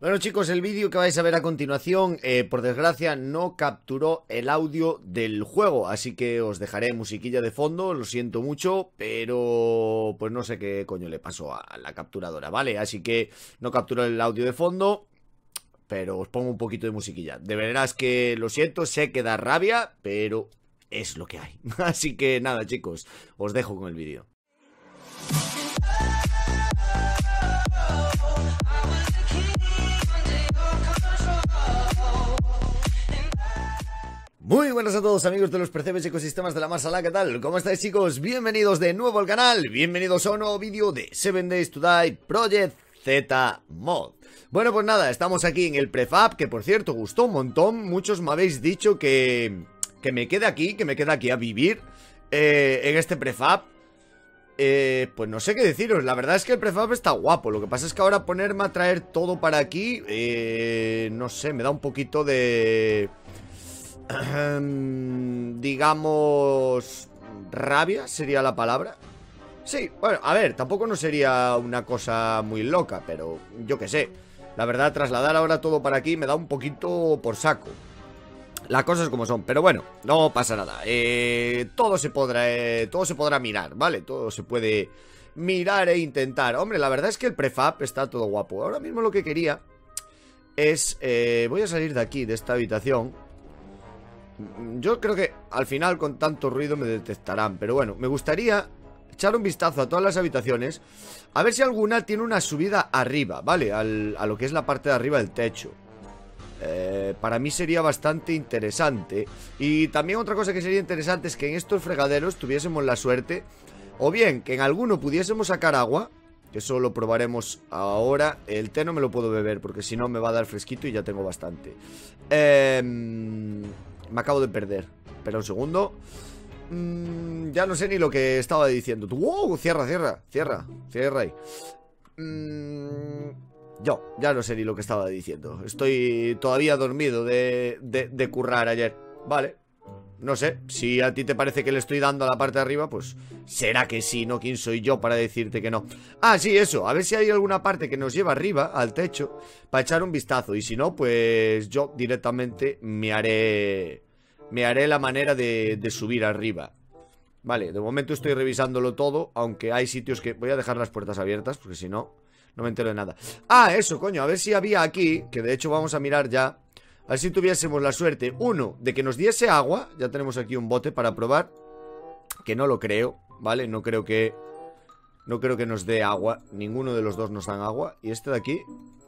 Bueno chicos, el vídeo que vais a ver a continuación, por desgracia, no capturó el audio del juego, así que os dejaré musiquilla de fondo, lo siento mucho, pero pues no sé qué coño le pasó a la capturadora, ¿vale? Así que no capturó el audio de fondo, pero os pongo un poquito de musiquilla. De veras que lo siento, sé que da rabia, pero es lo que hay. Así que nada chicos, os dejo con el vídeo. Muy buenas a todos amigos de los percebes y ecosistemas de la Masala, ¿qué tal? ¿Cómo estáis chicos? Bienvenidos de nuevo al canal, bienvenidos a un nuevo vídeo de 7 Days to Die Project Z Mod. Bueno pues nada, estamos aquí en el prefab, que por cierto gustó un montón, muchos me habéis dicho que me quede aquí, a vivir en este prefab. Pues no sé qué deciros, la verdad es que el prefab está guapo, lo que pasa es que ahora ponerme a traer todo para aquí, no sé, me da un poquito de... digamos... rabia sería la palabra. Sí, bueno, a ver, tampoco no sería una cosa muy loca, pero yo qué sé. La verdad, trasladar ahora todo para aquí me da un poquito por saco. Las cosas como son, pero bueno, no pasa nada. Todo se podrá mirar, ¿vale? Todo se puede mirar e intentar. Hombre, la verdad es que el prefab está todo guapo. Ahora mismo lo que quería es... voy a salir de aquí, de esta habitación. Yo creo que al final con tanto ruido me detectarán, pero bueno, me gustaría echar un vistazo a todas las habitaciones, a ver si alguna tiene una subida arriba, ¿vale? A lo que es la parte de arriba del techo. Para mí sería bastante interesante. Y también otra cosa que sería interesante es que en estos fregaderos tuviésemos la suerte, o bien que en alguno pudiésemos sacar agua, que eso lo probaremos ahora. El té no me lo puedo beber porque si no me va a dar fresquito y ya tengo bastante. Me acabo de perder. Espera un segundo. Ya no sé ni lo que estaba diciendo. ¡Wow! Cierra ahí. Yo ya no sé ni lo que estaba diciendo. Estoy todavía dormido de currar ayer. Vale. No sé, si a ti te parece que le estoy dando a la parte de arriba, pues será que sí, ¿no? ¿Quién soy yo para decirte que no? Ah, sí, eso, a ver si hay alguna parte que nos lleva arriba, al techo, para echar un vistazo. Y si no, pues yo directamente me haré la manera de subir arriba. Vale, de momento estoy revisándolo todo, aunque hay sitios que... Voy a dejar las puertas abiertas, porque si no, no me entero de nada. Ah, eso, coño, a ver si había aquí, que de hecho vamos a mirar ya. A ver si tuviésemos la suerte, uno, de que nos diese agua. Ya tenemos aquí un bote para probar, que no lo creo, ¿vale? No creo que nos dé agua. Ninguno de los dos nos dan agua. Y este de aquí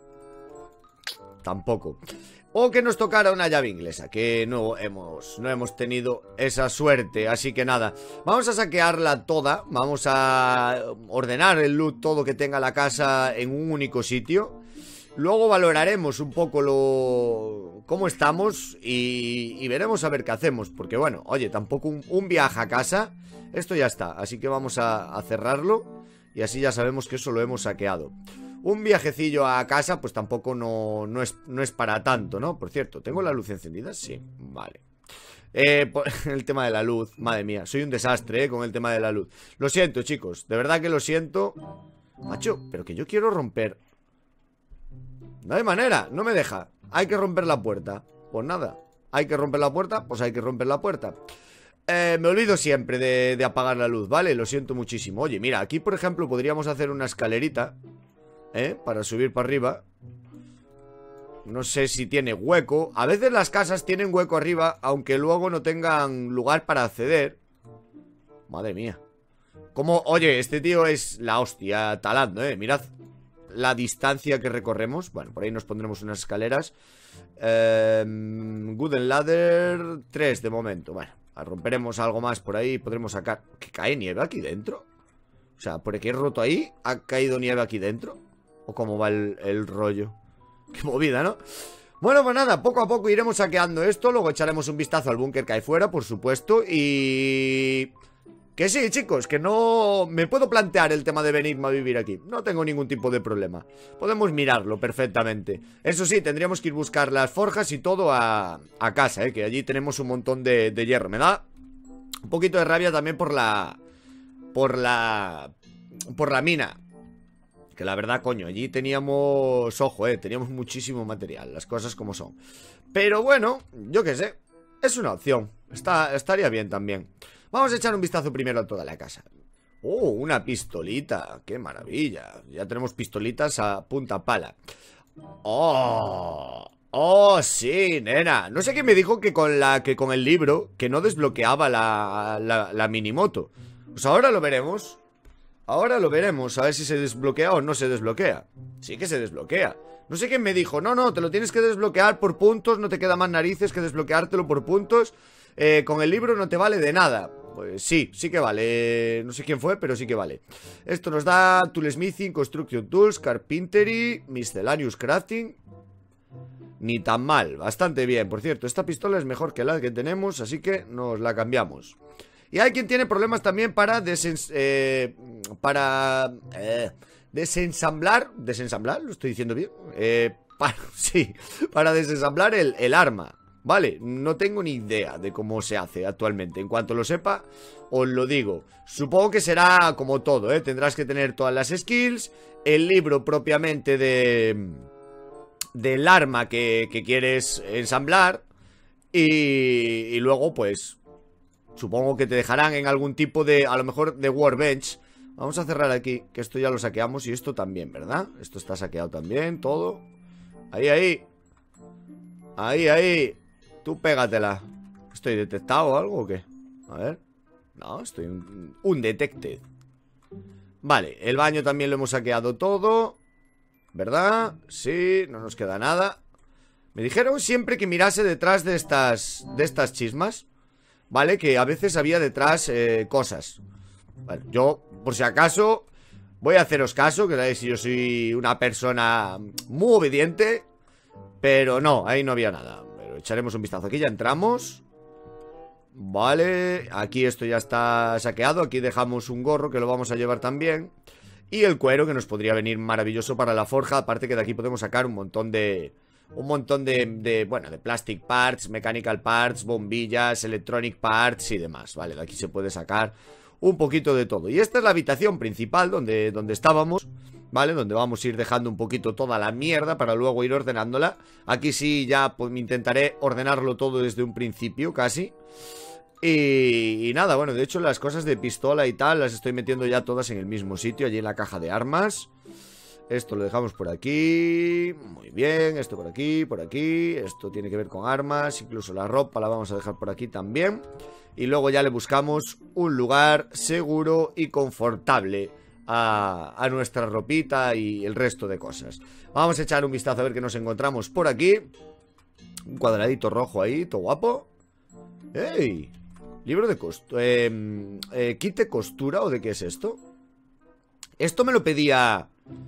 tampoco. O que nos tocara una llave inglesa, que no hemos tenido esa suerte. Así que nada, vamos a saquearla toda. Vamos a ordenar el loot, todo que tenga la casa en un único sitio. Luego valoraremos un poco cómo estamos y veremos a ver qué hacemos. Porque bueno, oye, tampoco un viaje a casa. Esto ya está, así que vamos a cerrarlo. Y así ya sabemos que eso lo hemos saqueado. Un viajecillo a casa pues tampoco no es para tanto, ¿no? Por cierto, ¿tengo la luz encendida? Sí, vale. El tema de la luz, madre mía, soy un desastre, con el tema de la luz. Lo siento, chicos, de verdad que lo siento. Macho, pero que yo quiero romper. No hay manera, no me deja. Hay que romper la puerta. Pues nada, hay que romper la puerta, pues hay que romper la puerta. Me olvido siempre de apagar la luz, ¿vale? Lo siento muchísimo. Oye, mira, aquí por ejemplo podríamos hacer una escalerita, para subir para arriba. No sé si tiene hueco. A veces las casas tienen hueco arriba, aunque luego no tengan lugar para acceder. Madre mía. Como, oye, este tío es la hostia talando, mirad la distancia que recorremos. Bueno, por ahí nos pondremos unas escaleras. Wooden Ladder 3 de momento. Bueno, romperemos algo más por ahí. Podremos sacar... ¿Que cae nieve aquí dentro? O sea, por aquí he roto ahí. ¿Ha caído nieve aquí dentro? ¿O cómo va el rollo? Qué movida, ¿no? Bueno, pues nada, poco a poco iremos saqueando esto. Luego echaremos un vistazo al búnker que hay fuera, por supuesto. Y... que sí, chicos, que no me puedo plantear el tema de venirme a vivir aquí. No tengo ningún tipo de problema. Podemos mirarlo perfectamente. Eso sí, tendríamos que ir a buscar las forjas y todo a casa, que allí tenemos un montón de hierro. Me da un poquito de rabia también por la mina. Que la verdad, coño, allí teníamos... Ojo, teníamos muchísimo material, las cosas como son. Pero bueno, yo qué sé, es una opción. Estaría bien también. Vamos a echar un vistazo primero a toda la casa. Oh, una pistolita, qué maravilla. Ya tenemos pistolitas a punta pala. Oh, sí, nena. No sé qué me dijo que con el libro que no desbloqueaba la minimoto. Pues ahora lo veremos. Ahora lo veremos, a ver si se desbloquea o no se desbloquea. Sí que se desbloquea. No sé quién me dijo, no, te lo tienes que desbloquear por puntos. No te queda más narices que desbloqueártelo por puntos. Con el libro no te vale de nada. Pues sí que vale. No sé quién fue, pero sí que vale. Esto nos da Toolsmithing, Construction Tools, Carpentry, Miscellaneous Crafting. Ni tan mal, bastante bien. Por cierto, esta pistola es mejor que la que tenemos, así que nos la cambiamos. Y hay quien tiene problemas también para desensamblar. ¿Desensamblar? ¿Lo estoy diciendo bien? Sí, para desensamblar el arma. Vale, no tengo ni idea de cómo se hace actualmente. En cuanto lo sepa, os lo digo. Supongo que será como todo, ¿eh? Tendrás que tener todas las skills, el libro propiamente del arma que quieres ensamblar y luego, pues, supongo que te dejarán en algún tipo de, a lo mejor, de workbench. Vamos a cerrar aquí, que esto ya lo saqueamos y esto también, ¿verdad? Esto está saqueado también, todo. Ahí. Ahí. Tú pégatela. ¿Estoy detectado o algo o qué? A ver. No, estoy un detected. Vale, el baño también lo hemos saqueado todo, ¿verdad? Sí, no nos queda nada. Me dijeron siempre que mirase detrás de estas chismas, ¿vale? Que a veces había detrás cosas. Bueno, yo, por si acaso, voy a haceros caso, que sabéis si yo soy una persona muy obediente. Pero no, ahí no había nada. Pero echaremos un vistazo. Aquí ya entramos. Vale, aquí esto ya está saqueado. Aquí dejamos un gorro que lo vamos a llevar también. Y el cuero que nos podría venir maravilloso para la forja. Aparte que de aquí podemos sacar un montón de plastic parts, mechanical parts, bombillas, electronic parts y demás. Vale, de aquí se puede sacar un poquito de todo. Y esta es la habitación principal donde estábamos, ¿vale? Donde vamos a ir dejando un poquito toda la mierda para luego ir ordenándola. Aquí sí ya pues intentaré ordenarlo todo desde un principio casi. Y nada, bueno, de hecho las cosas de pistola y tal las estoy metiendo ya todas en el mismo sitio, allí en la caja de armas. Esto lo dejamos por aquí. Muy bien, esto por aquí, por aquí. Esto tiene que ver con armas. Incluso la ropa la vamos a dejar por aquí también. Y luego ya le buscamos un lugar seguro y confortable a nuestra ropita y el resto de cosas. Vamos a echar un vistazo a ver qué nos encontramos por aquí. Un cuadradito rojo ahí, todo guapo. ¡Ey! Libro de costura. ¿Kit de costura o de qué es esto? Esto me lo pedía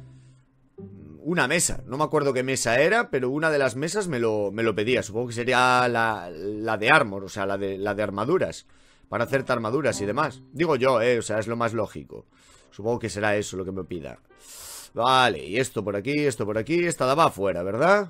una mesa. No me acuerdo qué mesa era, pero una de las mesas me lo pedía. Supongo que sería la de armor, o sea, la de armaduras. Para hacerte armaduras y demás. Digo yo, o sea, es lo más lógico. Supongo que será eso lo que me pida. Vale, y esto por aquí, esto por aquí. Esta daba afuera, ¿verdad?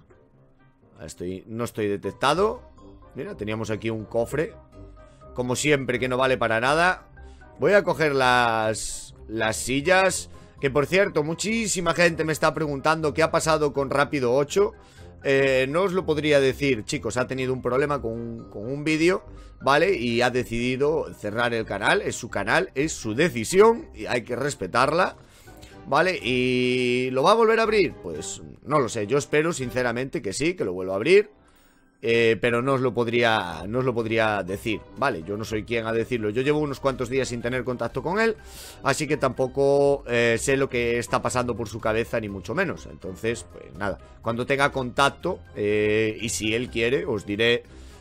No estoy detectado. Mira, teníamos aquí un cofre. Como siempre, que no vale para nada. Voy a coger las sillas. Que por cierto, muchísima gente me está preguntando qué ha pasado con Rápido 8. No os lo podría decir, chicos. Ha tenido un problema con un vídeo, ¿vale? Y ha decidido cerrar el canal. Es su canal, es su decisión y hay que respetarla, ¿vale? ¿Y lo va a volver a abrir? Pues no lo sé. Yo espero sinceramente que sí, que lo vuelva a abrir. Pero no os lo podría decir, ¿vale? Yo no soy quien a decirlo. Yo llevo unos cuantos días sin tener contacto con él, así que tampoco sé lo que está pasando por su cabeza, ni mucho menos. Entonces, pues nada, cuando tenga contacto y si él quiere, os diré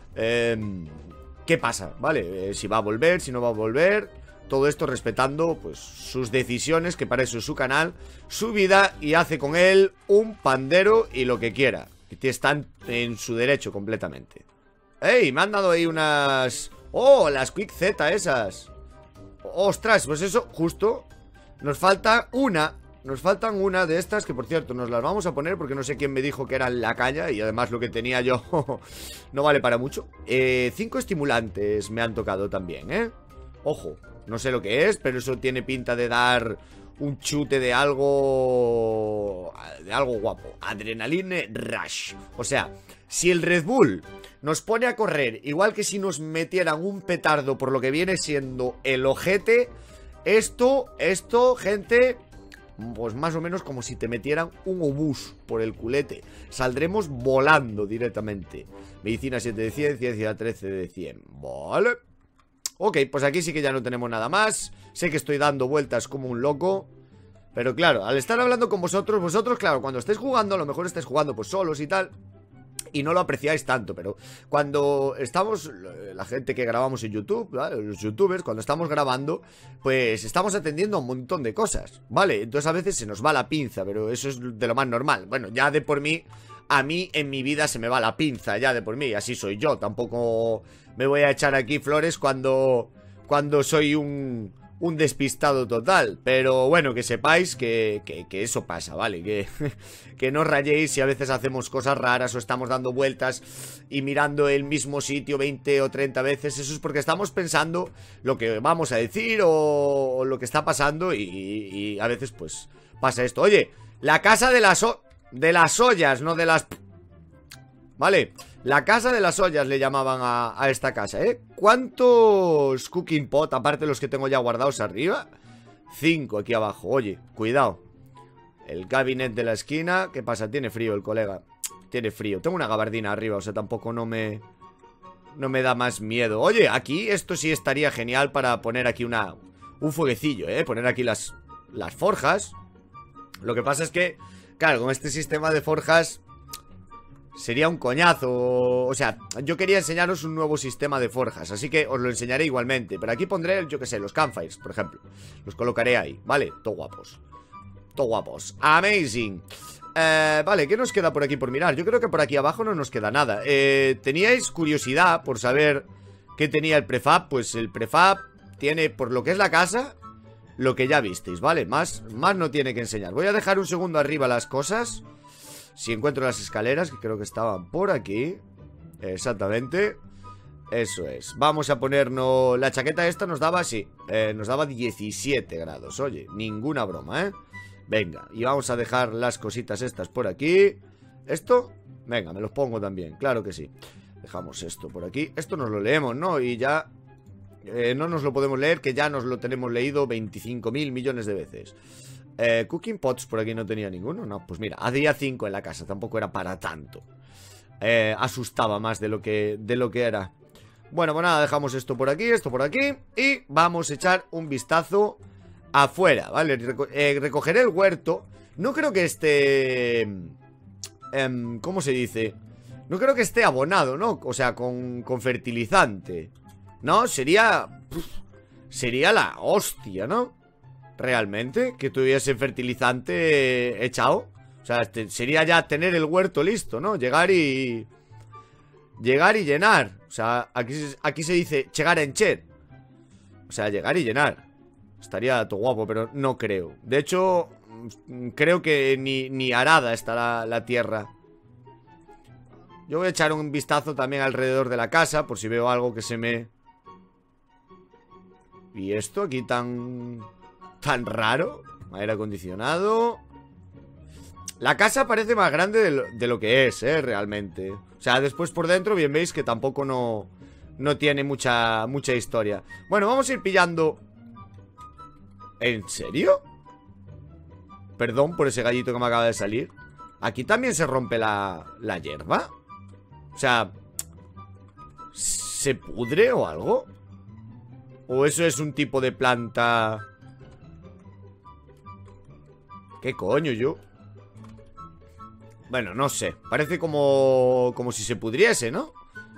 qué pasa, ¿vale? Si va a volver, si no va a volver. Todo esto respetando pues sus decisiones, que para eso es su canal, su vida, y hace con él un pandero y lo que quiera. Están en su derecho completamente. ¡Ey! Me han dado ahí unas... ¡Oh! Las Quick Z esas. ¡Ostras! Pues eso, justo. Nos falta una. Nos faltan una de estas, que por cierto nos las vamos a poner porque no sé quién me dijo que eran la caña. Y además lo que tenía yo no vale para mucho. 5 estimulantes me han tocado también, ¿eh? Ojo, no sé lo que es, pero eso tiene pinta de dar un chute de algo guapo. Adrenaline Rush. O sea, si el Red Bull nos pone a correr igual que si nos metieran un petardo por lo que viene siendo el ojete, esto, gente, pues más o menos como si te metieran un obús por el culete. Saldremos volando directamente. Medicina 7 de 100, ciencia 13 de 100. Vale. Ok, pues aquí sí que ya no tenemos nada más. Sé que estoy dando vueltas como un loco, pero claro, al estar hablando con vosotros, claro, cuando estéis jugando, a lo mejor estáis jugando pues solos y tal, y no lo apreciáis tanto, pero cuando estamos, la gente que grabamos en YouTube, ¿vale? Los youtubers, cuando estamos grabando, pues estamos atendiendo a un montón de cosas, ¿vale? Entonces a veces se nos va la pinza, pero eso es de lo más normal. Bueno, ya de por mí, a mí en mi vida se me va la pinza, ya de por mí, así soy yo. Tampoco me voy a echar aquí flores cuando soy un despistado total. Pero bueno, que sepáis que eso pasa, ¿vale? Que no os rayéis si a veces hacemos cosas raras o estamos dando vueltas y mirando el mismo sitio 20 o 30 veces. Eso es porque estamos pensando lo que vamos a decir o lo que está pasando y a veces pues pasa esto. Oye, la casa de las ollas, no de las... Vale, la casa de las ollas le llamaban a esta casa, ¿eh? ¿Cuántos cooking pot, aparte de los que tengo ya guardados arriba? 5 aquí abajo, oye, cuidado. El cabinet de la esquina, ¿qué pasa? Tiene frío el colega. Tiene frío, tengo una gabardina arriba, o sea, tampoco no me da más miedo. Oye, aquí esto sí estaría genial para poner aquí un fueguecillo, ¿eh? Poner aquí las forjas. Lo que pasa es que, claro, con este sistema de forjas sería un coñazo. O sea, yo quería enseñaros un nuevo sistema de forjas, así que os lo enseñaré igualmente. Pero aquí pondré, yo que sé, los campfires, por ejemplo. Los colocaré ahí, ¿vale? Todo guapos. Todo guapos. Amazing. Vale, ¿qué nos queda por aquí por mirar? Yo creo que por aquí abajo no nos queda nada. ¿Teníais curiosidad por saber qué tenía el prefab? Pues el prefab tiene, por lo que es la casa, lo que ya visteis, ¿vale? Más no tiene que enseñar. Voy a dejar un segundo arriba las cosas. Si encuentro las escaleras, que creo que estaban por aquí. Exactamente. Eso es. Vamos a ponernos... La chaqueta esta nos daba, sí, nos daba 17 grados. Oye, ninguna broma, ¿eh? Venga, y vamos a dejar las cositas estas por aquí. ¿Esto? Venga, me los pongo también, claro que sí. Dejamos esto por aquí. Esto nos lo leemos, ¿no? Y ya... no nos lo podemos leer, que ya nos lo tenemos leído 25.000 millones de veces. Cooking pots por aquí no tenía ninguno. No, pues mira, había 5 en la casa. Tampoco era para tanto. Asustaba más de lo que era. Bueno, pues nada, dejamos esto por aquí y vamos a echar un vistazo afuera, ¿vale? Recogeré el huerto. No creo que esté... ¿cómo se dice? No creo que esté abonado, ¿no? O sea, con fertilizante. No, sería la hostia, ¿no? Realmente, que tuviese fertilizante echado. O sea, sería ya tener el huerto listo, ¿no? Llegar y llenar. O sea, aquí se dice chegar en chet. O sea, llegar y llenar. Estaría todo guapo, pero no creo. De hecho, creo que ni arada estará la tierra. Yo voy a echar un vistazo también alrededor de la casa, por si veo algo que se me... ¿Y esto aquí tan raro? Aire acondicionado. La casa parece más grande de lo que es, realmente. O sea, después por dentro bien veis que tampoco no tiene mucha historia. Bueno, vamos a ir pillando... ¿En serio? Perdón por ese gallito que me acaba de salir. ¿Aquí también se rompe la hierba? O sea, ¿se pudre o algo? ¿O eso es un tipo de planta? ¿Qué coño yo? Bueno, no sé. Parece como si se pudriese, ¿no?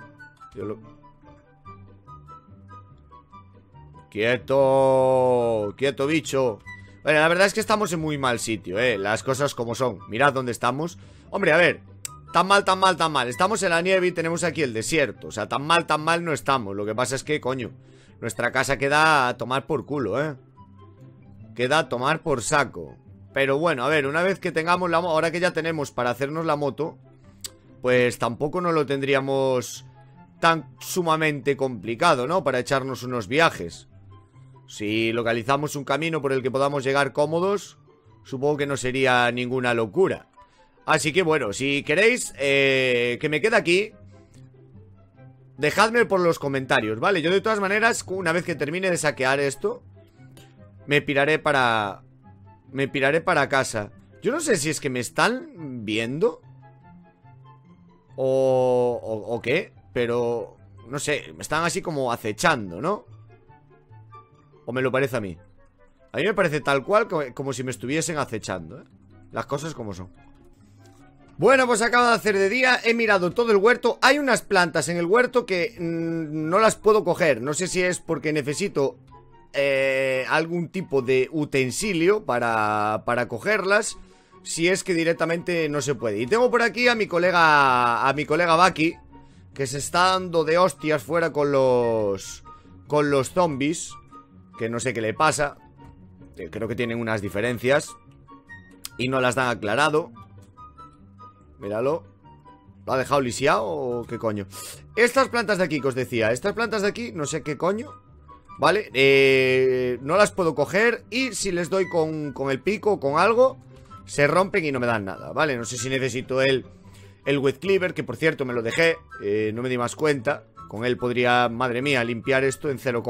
Quieto. Quieto, bicho. Bueno, la verdad es que estamos en muy mal sitio, las cosas como son. Mirad dónde estamos. Hombre, a ver, tan mal. Estamos en la nieve y tenemos aquí el desierto. O sea, tan mal no estamos. Lo que pasa es que, coño, nuestra casa queda a tomar por culo, queda a tomar por saco. Pero bueno, a ver, una vez que tengamos la moto, ahora que ya tenemos para hacernos la moto, pues tampoco nos lo tendríamos tan sumamente complicado, ¿no? Para echarnos unos viajes. Si localizamos un camino por el que podamos llegar cómodos, supongo que no sería ninguna locura. Así que bueno, si queréis que me quede aquí, dejadme por los comentarios, ¿vale? Yo de todas maneras, una vez que termine de saquear esto, me piraré para casa. Yo no sé si es que me están viendo o qué, pero no sé, me están así como acechando, ¿no? ¿O me lo parece a mí? A mí me parece tal cual como si me estuviesen acechando, ¿eh? Las cosas como son. Bueno, pues acaba de hacer de día. He mirado todo el huerto. Hay unas plantas en el huerto que no las puedo coger. No sé si es porque necesito algún tipo de utensilio para cogerlas. Si es que directamente no se puede. Y tengo por aquí a mi colega Baki, que se está dando de hostias fuera con los zombies, que no sé qué le pasa. Creo que tienen unas diferencias y no las han aclarado. Míralo. ¿Lo ha dejado lisiado o qué coño? Estas plantas de aquí que os decía, estas plantas de aquí, no sé qué coño, ¿vale? No las puedo coger. Y si les doy con el pico o con algo, se rompen y no me dan nada, ¿vale? No sé si necesito el Wet Cleaver, que por cierto me lo dejé, no me di más cuenta. Con él podría, madre mía, limpiar esto en 0,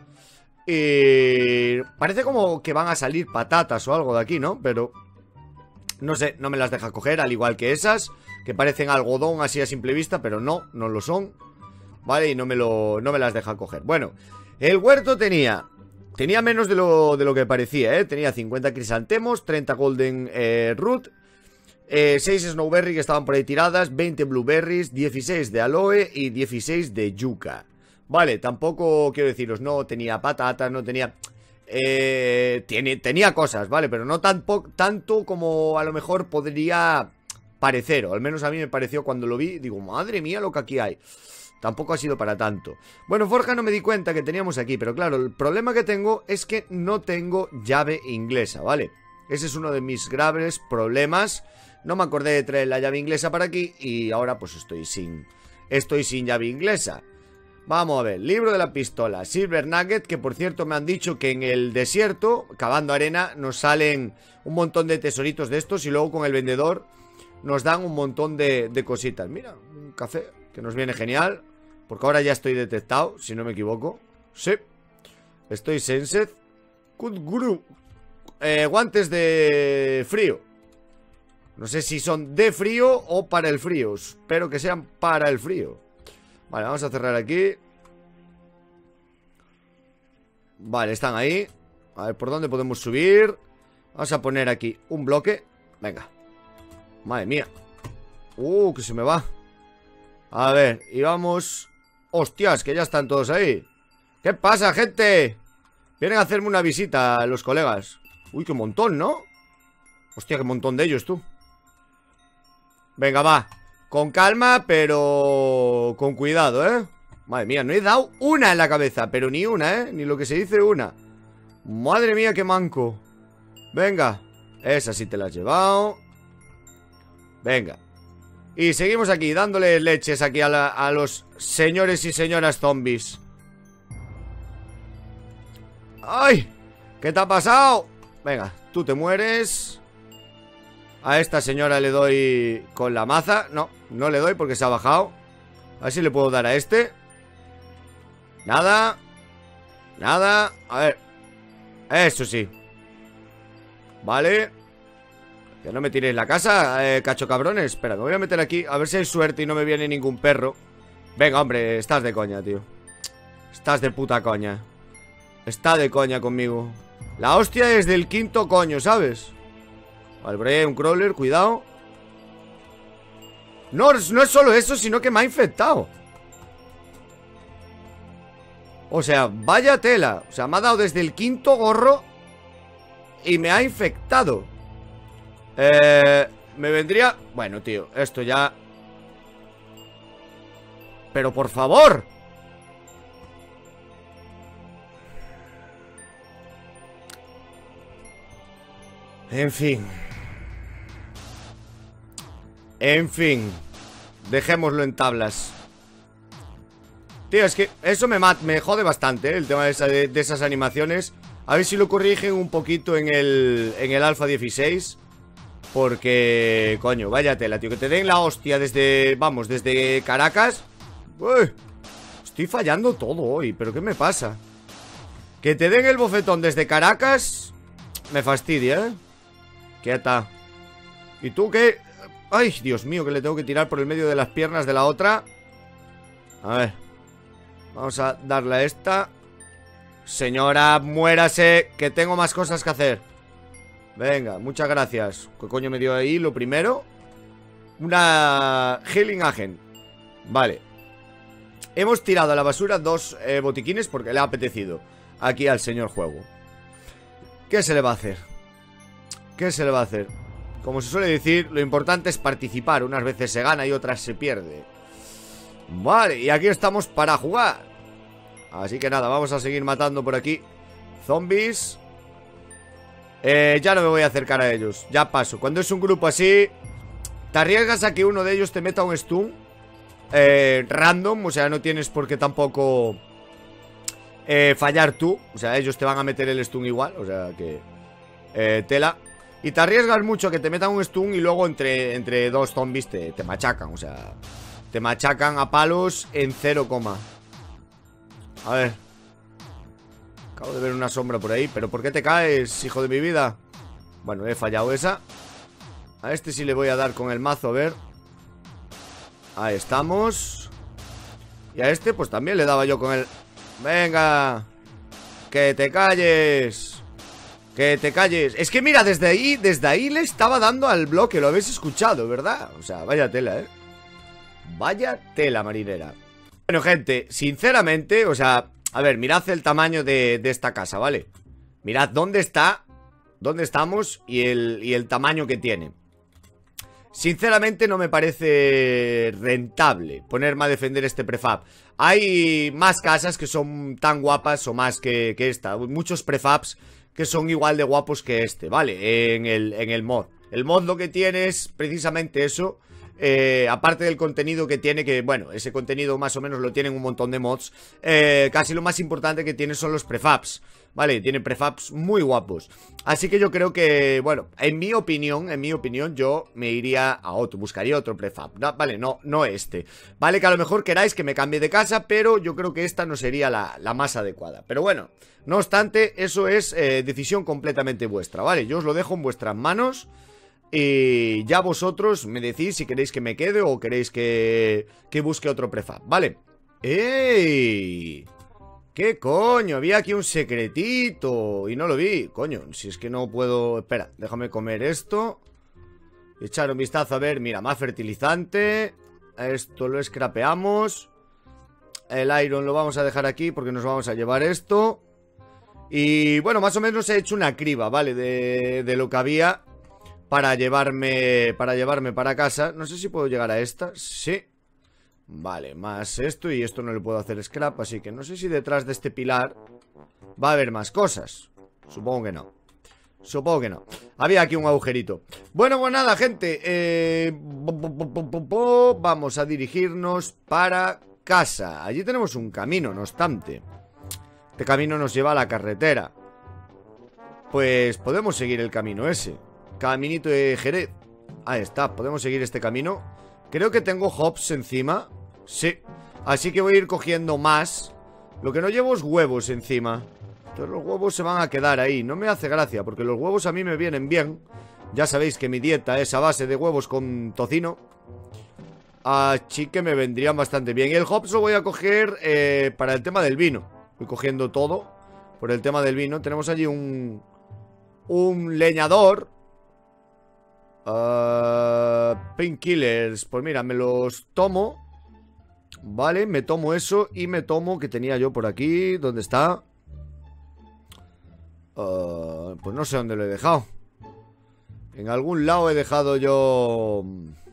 parece como que van a salir patatas o algo de aquí, ¿no? Pero no sé, no me las deja coger, al igual que esas, que parecen algodón así a simple vista, pero no lo son, ¿vale? Y no me las deja coger. Bueno, el huerto tenía menos de lo que parecía, ¿eh? Tenía 50 crisantemos, 30 golden root, 6 snowberry que estaban por ahí tiradas, 20 blueberries, 16 de aloe y 16 de yuca. Vale, tampoco quiero deciros, no tenía patatas, no tenía... tenía cosas, ¿vale? Pero no tanto como a lo mejor podría parecer, o al menos a mí me pareció cuando lo vi. Digo, madre mía lo que aquí hay. Tampoco ha sido para tanto. Bueno, forja no me di cuenta que teníamos aquí, pero claro, el problema que tengo es que no tengo llave inglesa, ¿vale? Ese es uno de mis graves problemas. No me acordé de traer la llave inglesa para aquí y ahora pues estoy sin llave inglesa. Vamos a ver, libro de la pistola, Silver Nugget, que por cierto me han dicho que en el desierto, cavando arena, nos salen un montón de tesoritos de estos y luego con el vendedor nos dan un montón de cositas. Mira, un café que nos viene genial, porque ahora ya estoy detectado, si no me equivoco. Sí, estoy sensed. Guru, guantes de frío. No sé si son de frío o para el frío, espero que sean para el frío. Vale, vamos a cerrar aquí. Vale, están ahí. A ver, ¿por dónde podemos subir? Vamos a poner aquí un bloque. Venga. Madre mía. Que se me va. A ver, y vamos. Hostias, que ya están todos ahí. ¿Qué pasa, gente? Vienen a hacerme una visita a los colegas. Uy, qué montón, ¿no? Hostia, qué montón de ellos, tú. Venga, va. Con calma, pero con cuidado, ¿eh? Madre mía, no he dado una en la cabeza, pero ni una, ¿eh? Ni lo que se dice una. Madre mía, qué manco. Venga, esa sí te la has llevado. Venga. Y seguimos aquí, dándole leches aquí a los señores y señoras zombies. ¡Ay! ¿Qué te ha pasado? Venga, tú te mueres. A esta señora le doy con la maza. No, no le doy porque se ha bajado. A ver si le puedo dar a este. Nada. Nada. A ver. Eso sí. Vale. Que no me tiréis la casa, cacho cabrones. Espera, me voy a meter aquí. A ver si hay suerte y no me viene ningún perro. Venga, hombre, estás de coña, tío. Estás de puta coña. Está de coña conmigo. La hostia es del quinto coño, ¿sabes? Vale, por ahí hay un crawler, cuidado. No, no es solo eso, sino que me ha infectado. O sea, vaya tela. O sea, me ha dado desde el quinto gorro y me ha infectado. Me vendría... Bueno, tío, esto ya... Pero por favor. En fin. En fin. Dejémoslo en tablas. Tío, es que eso me jode bastante, ¿eh? El tema de esas animaciones. A ver si lo corrigen un poquito en el Alpha 16. Porque, coño, vaya tela, tío. Que te den la hostia desde, vamos, desde Caracas. Uy, estoy fallando todo hoy, ¿pero qué me pasa? Que te den el bofetón desde Caracas me fastidia, ¿eh? Quieta. ¿Y tú qué? Ay, Dios mío, que le tengo que tirar por el medio de las piernas de la otra. A ver. Vamos a darle a esta. Señora, muérase, que tengo más cosas que hacer. Venga, muchas gracias. ¿Qué coño me dio ahí lo primero? Una Healing Agent. Vale. Hemos tirado a la basura 2 botiquines porque le ha apetecido aquí al señor juego. ¿Qué se le va a hacer? ¿Qué se le va a hacer? Como se suele decir, lo importante es participar. Unas veces se gana y otras se pierde. Vale, y aquí estamos para jugar. Así que nada, vamos a seguir matando por aquí zombies. Ya no me voy a acercar a ellos. Ya paso. Cuando es un grupo así, te arriesgas a que uno de ellos te meta un stun random. O sea, no tienes por qué tampoco fallar tú. O sea, ellos te van a meter el stun igual. O sea que tela. Y te arriesgas mucho a que te metan un stun y luego entre dos zombies te machacan. O sea, te machacan a palos en 0, a ver. Acabo de ver una sombra por ahí. ¿Pero por qué te caes, hijo de mi vida? Bueno, he fallado esa. A este sí le voy a dar con el mazo, a ver. Ahí estamos. Y a este pues también le daba yo con el... Venga. Que te calles. Que te calles. Es que mira, desde ahí le estaba dando al bloque. Lo habéis escuchado, ¿verdad? O sea, vaya tela, ¿eh? Vaya tela marinera. Bueno, gente, sinceramente, o sea, a ver, mirad el tamaño de esta casa, ¿vale? Mirad dónde está, dónde estamos y el tamaño que tiene. Sinceramente no me parece rentable ponerme a defender este prefab. Hay más casas que son tan guapas o más que esta. Muchos prefabs que son igual de guapos que este, ¿vale? En el mod. El mod lo que tiene es precisamente eso. Aparte del contenido que tiene, que bueno, ese contenido más o menos lo tienen un montón de mods. Casi lo más importante que tiene son los prefabs, ¿vale? Tiene prefabs muy guapos. Así que yo creo que, bueno, en mi opinión, yo me iría a otro, buscaría otro prefab, ¿no? Vale, no este. Vale, que a lo mejor queráis que me cambie de casa, pero yo creo que esta no sería la más adecuada. Pero bueno, no obstante, eso es decisión completamente vuestra, ¿vale? Yo os lo dejo en vuestras manos. Y ya vosotros me decís si queréis que me quede o queréis que busque otro prefab, ¿vale? ¡Ey! ¿Qué coño? Había aquí un secretito y no lo vi. Coño, si es que no puedo... Espera, déjame comer esto. Echar un vistazo a ver. Mira, más fertilizante. Esto lo scrapeamos. El iron lo vamos a dejar aquí porque nos vamos a llevar esto. Y bueno, más o menos he hecho una criba, ¿vale? De lo que había... Para llevarme para casa. No sé si puedo llegar a esta. Sí. Vale, más esto. Y esto no le puedo hacer scrap. Así que no sé si detrás de este pilar va a haber más cosas. Supongo que no. Supongo que no. Había aquí un agujerito. Bueno, pues nada, gente. Vamos a dirigirnos para casa. Allí tenemos un camino, no obstante. Este camino nos lleva a la carretera. Pues podemos seguir el camino ese. Caminito de Jerez. Ahí está, podemos seguir este camino. Creo que tengo hops encima. Sí, así que voy a ir cogiendo más. Lo que no llevo es huevos encima. Entonces los huevos se van a quedar ahí. No me hace gracia, porque los huevos a mí me vienen bien. Ya sabéis que mi dieta es a base de huevos con tocino. Así que me vendrían bastante bien. Y el hops lo voy a coger para el tema del vino. Voy cogiendo todo por el tema del vino. Tenemos allí un leñador. Painkillers. Pues mira, me los tomo. Vale, me tomo eso. Y me tomo, que tenía yo por aquí. ¿Dónde está? Pues no sé dónde lo he dejado. En algún lado he dejado yo...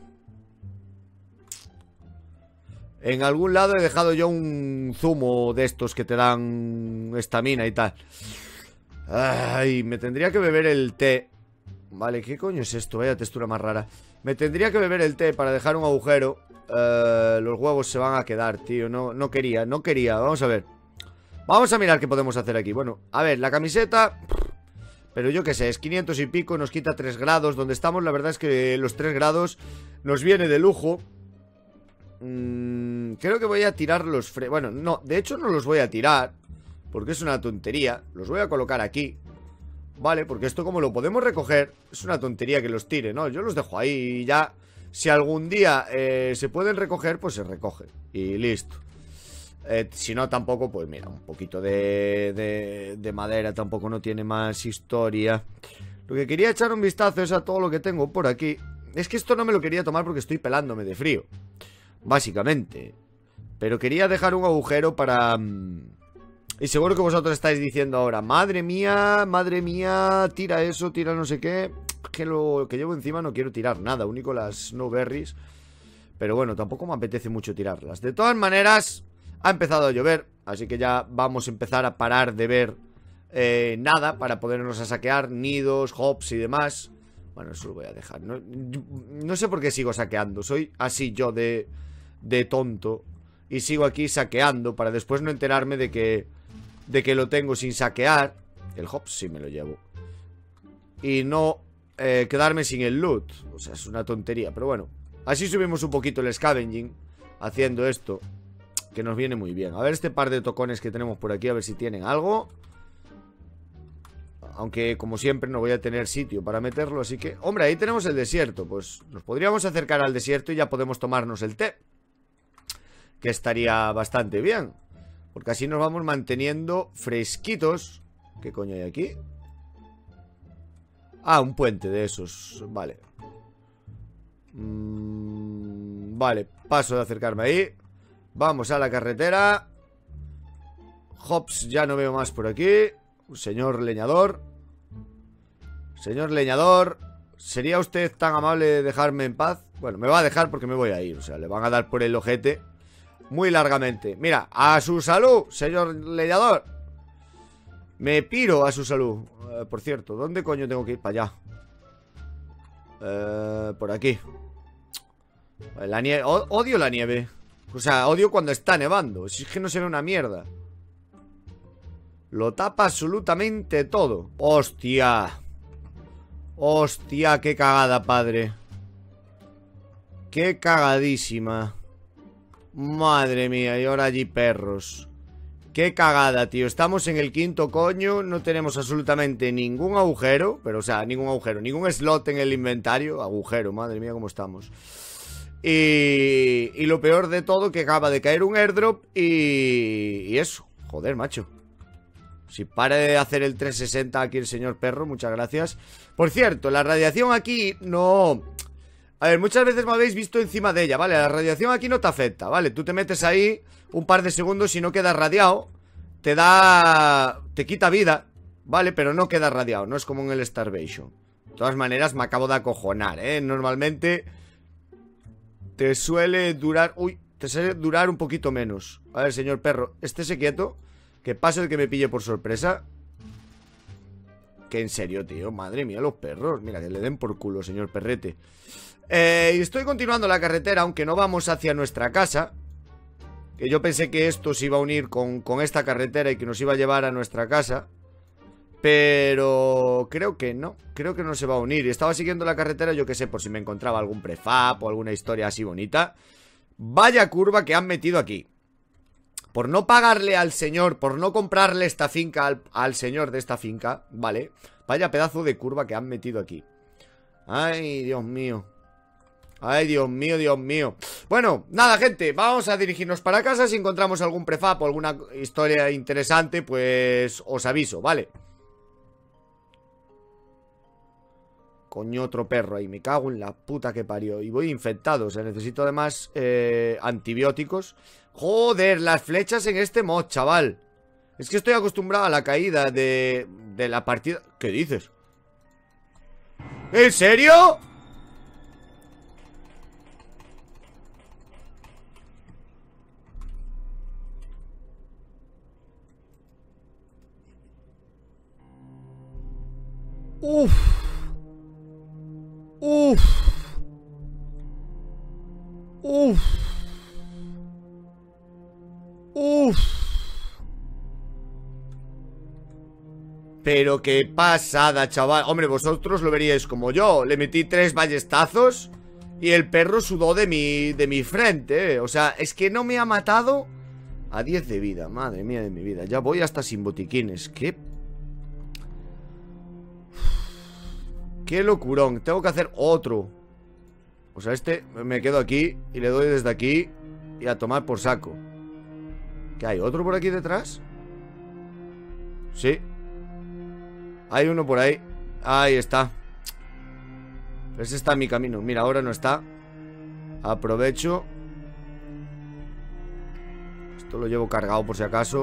En algún lado he dejado yo un zumo de estos que te dan estamina y tal. Ay, me tendría que beber el té. Vale, ¿qué coño es esto? Vaya textura más rara. Me tendría que beber el té para dejar un agujero. Los huevos se van a quedar, tío. No quería. Vamos a ver. Vamos a mirar qué podemos hacer aquí. Bueno, a ver, la camiseta... Pero yo qué sé, es 500 y pico, nos quita 3 grados. Donde estamos, la verdad es que los 3 grados nos viene de lujo. Creo que voy a tirar los Bueno, no, de hecho no los voy a tirar, porque es una tontería. Los voy a colocar aquí, vale, porque esto como lo podemos recoger, es una tontería que los tire, ¿no? Yo los dejo ahí y ya. Si algún día se pueden recoger, pues se recogen y listo. Si no, tampoco, pues mira, un poquito de madera tampoco no tiene más historia. Lo que quería echar un vistazo es a todo lo que tengo por aquí. Es que esto no me lo quería tomar porque estoy pelándome de frío, básicamente. Pero quería dejar un agujero para... Y seguro que vosotros estáis diciendo ahora: madre mía, tira eso, tira no sé qué. Que lo que llevo encima no quiero tirar nada, único las snowberries. Pero bueno, tampoco me apetece mucho tirarlas. De todas maneras, ha empezado a llover, así que ya vamos a empezar a parar de ver nada para podernos a saquear nidos, hops y demás. Bueno, eso lo voy a dejar. No sé por qué sigo saqueando. Soy así yo de tonto. Y sigo aquí saqueando para después no enterarme de que lo tengo sin saquear. El hops sí me lo llevo. Y no quedarme sin el loot. O sea, es una tontería, pero bueno. Así subimos un poquito el scavenging haciendo esto, que nos viene muy bien. A ver este par de tocones que tenemos por aquí, a ver si tienen algo. Aunque como siempre no voy a tener sitio para meterlo, así que... Hombre, ahí tenemos el desierto. Pues nos podríamos acercar al desierto y ya podemos tomarnos el té, que estaría bastante bien, porque así nos vamos manteniendo fresquitos. ¿Qué coño hay aquí? Ah, un puente de esos. Vale. Vale, paso de acercarme ahí. Vamos a la carretera. Hops, ya no veo más por aquí. Señor leñador. Señor leñador, ¿sería usted tan amable de dejarme en paz? Bueno, me va a dejar porque me voy a ir. O sea, le van a dar por el ojete muy largamente. Mira, a su salud, señor leñador. Me piro a su salud. Por cierto, ¿dónde coño tengo que ir? Para allá. Por aquí. La nieve. Odio la nieve. O sea, odio cuando está nevando. Si es que no se ve una mierda. Lo tapa absolutamente todo. ¡Hostia! ¡Hostia! ¡Qué cagada, padre! ¡Qué cagadísima! Madre mía, y ahora allí perros. ¡Qué cagada, tío! Estamos en el quinto coño. No tenemos absolutamente ningún agujero. Pero, o sea, ningún agujero. Ningún slot en el inventario. Agujero, madre mía, cómo estamos. Y lo peor de todo, que acaba de caer un airdrop. Y eso. Joder, macho. Si para de hacer el 360 aquí el señor perro, muchas gracias. Por cierto, la radiación aquí no... A ver, muchas veces me habéis visto encima de ella, ¿vale? La radiación aquí no te afecta, ¿vale? Tú te metes ahí un par de segundos y no quedas radiado. Te da... te quita vida, ¿vale? Pero no queda radiado, no es como en el Starvation. De todas maneras, me acabo de acojonar, ¿eh? Normalmente te suele durar... Uy, te suele durar un poquito menos. A ver, señor perro, estése quieto. Que pase el que me pille por sorpresa. Que en serio, tío, madre mía, los perros. Mira, que le den por culo, señor perrete. Y estoy continuando la carretera, aunque no vamos hacia nuestra casa. Que yo pensé que esto se iba a unir con esta carretera y que nos iba a llevar a nuestra casa. Pero creo que no se va a unir. Y estaba siguiendo la carretera, yo qué sé, por si me encontraba algún prefab o alguna historia así bonita. Vaya curva que han metido aquí. Por no pagarle al señor, por no comprarle esta finca al señor de esta finca, ¿vale? Vaya pedazo de curva que han metido aquí. Ay, Dios mío. Ay, Dios mío, Dios mío. Bueno, nada, gente, vamos a dirigirnos para casa. Si encontramos algún prefab o alguna historia interesante, pues os aviso, ¿vale? Coño, otro perro ahí, me cago en la puta que parió. Y voy infectado, o sea, necesito además antibióticos. Joder, las flechas en este mod, chaval. Es que estoy acostumbrado a la caída de la partida. ¿Qué dices? ¿En serio? Uff. Uf. Pero qué pasada, chaval. Hombre, vosotros lo veríais como yo. Le metí 3 ballestazos y el perro sudó de mi frente, O sea, es que no me ha matado a 10 de vida. Madre mía de mi vida. Ya voy hasta sin botiquines. Qué locurón. Tengo que hacer otro. O sea, me quedo aquí y le doy desde aquí y a tomar por saco. ¿Qué hay? ¿Otro por aquí detrás? Sí. Hay uno por ahí. Ahí está. Ese está en mi camino. Mira, ahora no está. Aprovecho. Esto lo llevo cargado por si acaso.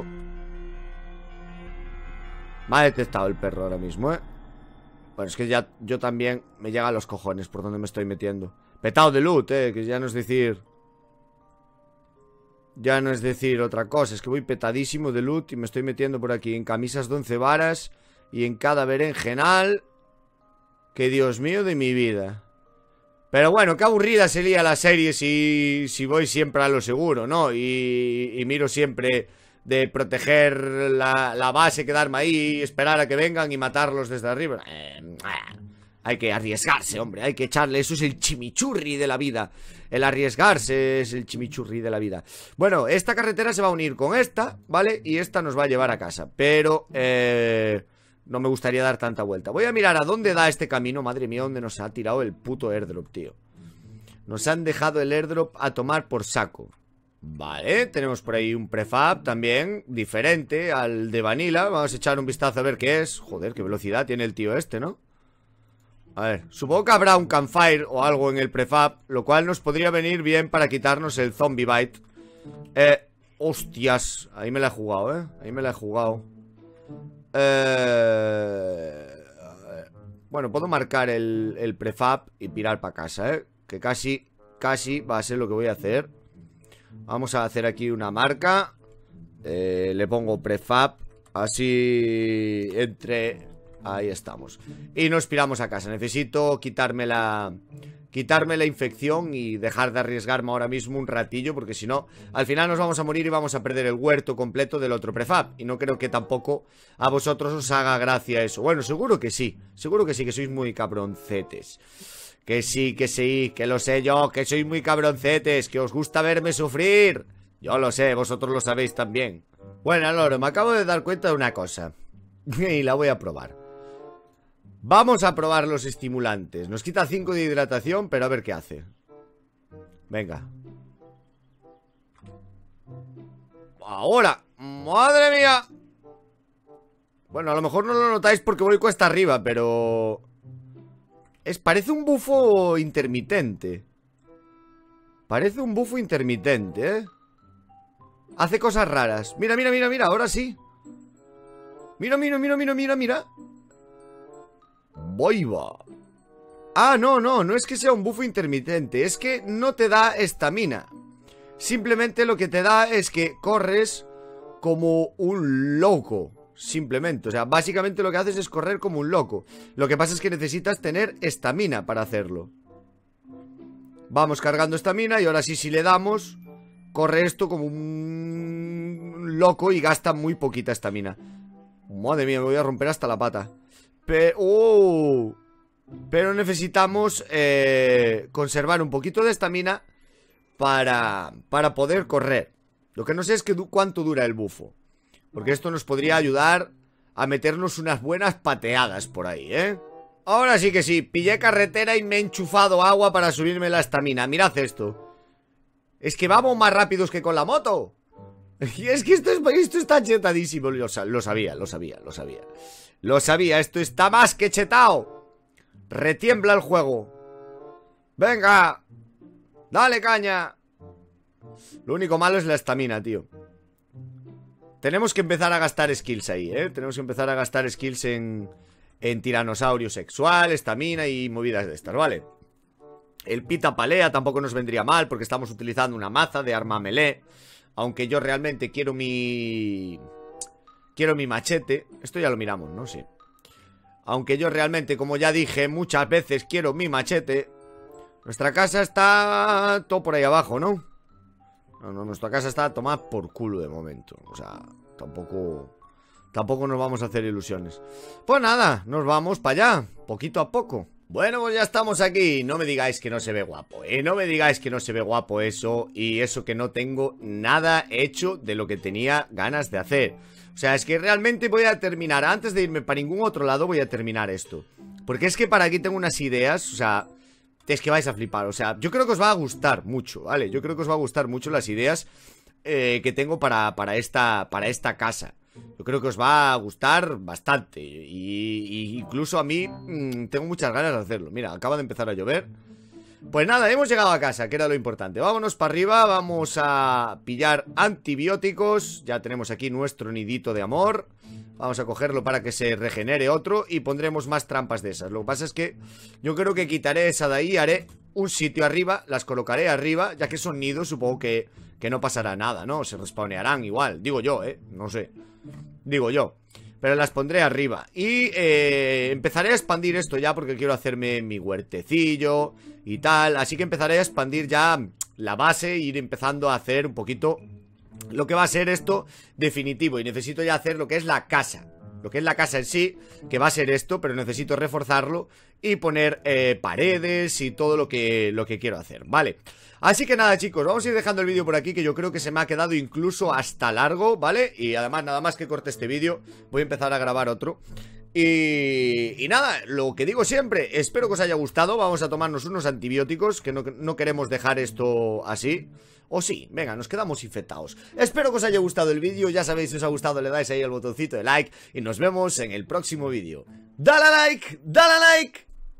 Me ha detectado el perro ahora mismo, Bueno, es que ya yo también me llega a los cojones por donde me estoy metiendo. Petado de loot, que ya no es decir... Ya no es decir otra cosa. Es que voy petadísimo de loot y me estoy metiendo por aquí en camisas de 11 varas y en cada berenjenal. Que Dios mío de mi vida. Pero bueno, qué aburrida sería la serie si voy siempre a lo seguro, ¿no? Y miro siempre de proteger la base, quedarme ahí, esperar a que vengan y matarlos desde arriba. Hay que arriesgarse, hombre, hay que echarle. Eso es el chimichurri de la vida. El arriesgarse es el chimichurri de la vida. Bueno, esta carretera se va a unir con esta, ¿vale? Y esta nos va a llevar a casa. Pero, no me gustaría dar tanta vuelta. Voy a mirar a dónde da este camino. Madre mía, dónde nos ha tirado el puto airdrop, tío. Nos han dejado el airdrop a tomar por saco. Vale, tenemos por ahí un prefab también, diferente al de Vanilla. Vamos a echar un vistazo a ver qué es. Joder, qué velocidad tiene el tío este, ¿no? A ver, supongo que habrá un campfire o algo en el prefab, lo cual nos podría venir bien para quitarnos el zombie bite. Hostias, ahí me la he jugado, ahí me la he jugado. Bueno, puedo marcar el prefab y pirar para casa, que casi va a ser lo que voy a hacer. Vamos a hacer aquí una marca. Le pongo prefab. Así ahí estamos. Y nos piramos a casa. Necesito quitarme la infección y dejar de arriesgarme ahora mismo un ratillo, porque si no, al final nos vamos a morir y vamos a perder el huerto completo del otro prefab. Y no creo que tampoco a vosotros os haga gracia eso. Bueno, seguro que sí, que sois muy cabroncetes. Que sí, que lo sé yo, que sois muy cabroncetes, que os gusta verme sufrir. Yo lo sé, vosotros lo sabéis también. Bueno, Loro, me acabo de dar cuenta de una cosa y la voy a probar. Vamos a probar los estimulantes. Nos quita 5 de hidratación, pero a ver qué hace. Venga. Ahora. ¡Madre mía! Bueno, a lo mejor no lo notáis porque voy cuesta arriba, pero... parece un bufo intermitente. Parece un bufo intermitente, Hace cosas raras. Mira, ahora sí. Mira. Voy va. Ah, no es que sea un bufo intermitente. Es que no te da estamina. Simplemente lo que te da es que corres como un loco. Simplemente, o sea, básicamente lo que haces es correr como un loco. Lo que pasa es que necesitas tener estamina para hacerlo. Vamos cargando estamina y ahora sí, si le damos, corre esto como un loco y gasta muy poquita estamina. Madre mía, me voy a romper hasta la pata. Pero necesitamos conservar un poquito de estamina para poder correr. Lo que no sé es cuánto dura el bufo, porque esto nos podría ayudar a meternos unas buenas pateadas por ahí, Ahora sí que sí, pillé carretera y me he enchufado agua para subirme la estamina. Mirad esto. Es que vamos más rápidos que con la moto. Y es que esto está chetadísimo. Lo sabía, esto está más que chetado. Retiembla el juego. Venga. Dale caña. Lo único malo es la estamina, tío. Tenemos que empezar a gastar skills ahí, Tenemos que empezar a gastar skills en tiranosaurio sexual, estamina y movidas de estas, ¿vale? El pita palea tampoco nos vendría mal, porque estamos utilizando una maza de arma melee. Aunque yo realmente quiero mi machete. Esto ya lo miramos, ¿no? Sí. Aunque yo realmente, como ya dije muchas veces, quiero mi machete. Nuestra casa está todo por ahí abajo, ¿no? No, nuestra casa está tomada por culo de momento. O sea, tampoco nos vamos a hacer ilusiones. Pues nada, nos vamos para allá, poquito a poco. Bueno, pues ya estamos aquí. No me digáis que no se ve guapo, no me digáis que no se ve guapo eso. Y eso que no tengo nada hecho de lo que tenía ganas de hacer. O sea, es que realmente voy a terminar. Antes de irme para ningún otro lado voy a terminar esto. Porque es que para aquí tengo unas ideas. O sea, es que vais a flipar. O sea, yo creo que os va a gustar mucho, ¿vale? Yo creo que os va a gustar mucho las ideas que tengo para esta casa. Yo creo que os va a gustar bastante. Y incluso a mí tengo muchas ganas de hacerlo. Mira, acaba de empezar a llover. Pues nada, hemos llegado a casa, que era lo importante. Vámonos para arriba, vamos a pillar antibióticos. Ya tenemos aquí nuestro nidito de amor. Vamos a cogerlo para que se regenere otro. Y pondremos más trampas de esas. Lo que pasa es que yo creo que quitaré esa de ahí. Haré un sitio arriba, las colocaré arriba. Ya que son nidos, supongo que no pasará nada, ¿no? Se respawnearán igual, digo yo, no sé. Digo yo, pero las pondré arriba. Y empezaré a expandir esto ya, porque quiero hacerme mi huertecillo y tal. Así que empezaré a expandir ya la base e ir empezando a hacer un poquito lo que va a ser esto definitivo. Y necesito ya hacer lo que es la casa. Lo que es la casa en sí, que va a ser esto, pero necesito reforzarlo y poner paredes y todo lo que quiero hacer, ¿vale? Así que nada, chicos, vamos a ir dejando el vídeo por aquí, que yo creo que se me ha quedado incluso hasta largo, ¿vale? Y además, nada más que corte este vídeo, voy a empezar a grabar otro. Y nada, lo que digo siempre, espero que os haya gustado. Vamos a tomarnos unos antibióticos, que no queremos dejar esto así. O sí, venga, nos quedamos infectados. Espero que os haya gustado el vídeo. Ya sabéis, si os ha gustado le dais ahí al botoncito de like. Y nos vemos en el próximo vídeo. ¡Dale a like! ¡Dale a like!